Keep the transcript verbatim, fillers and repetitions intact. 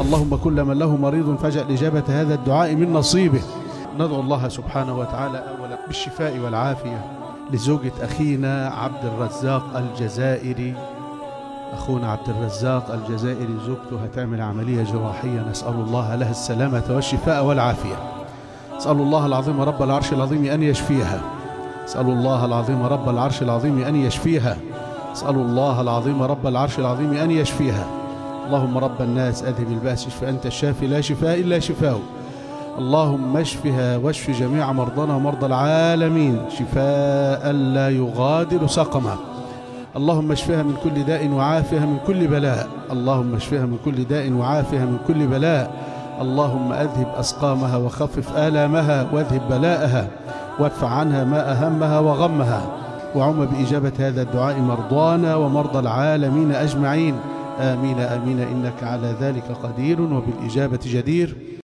اللهم كل من له مريض فاجعل إجابة هذا الدعاء من نصيبه. ندعو الله سبحانه وتعالى أولا بالشفاء والعافية لزوجة أخينا عبد الرزاق الجزائري. أخونا عبد الرزاق الجزائري زوجته هتعمل عملية جراحية، نسأل الله لها السلامة والشفاء والعافية. نسأل الله العظيم رب العرش العظيم أن يشفيها. نسأل الله العظيم رب العرش العظيم أن يشفيها. نسأل الله العظيم رب العرش العظيم أن يشفيها. اللهم رب الناس أذهب البأس اشف أنت الشافي لا شفاء إلا شفاؤك. اللهم اشفها واشف جميع مرضانا ومرضى العالمين شفاء لا يغادر سقما. اللهم اشفها من كل داء وعافها من كل بلاء. اللهم اشفها من كل داء وعافها من كل بلاء. اللهم أذهب أسقامها وخفف آلامها واذهب بلاءها وادفع عنها ما أهمها وغمها، وعم بإجابة هذا الدعاء مرضانا ومرضى العالمين أجمعين. آمين آمين إنك على ذلك قدير وبالإجابة جدير.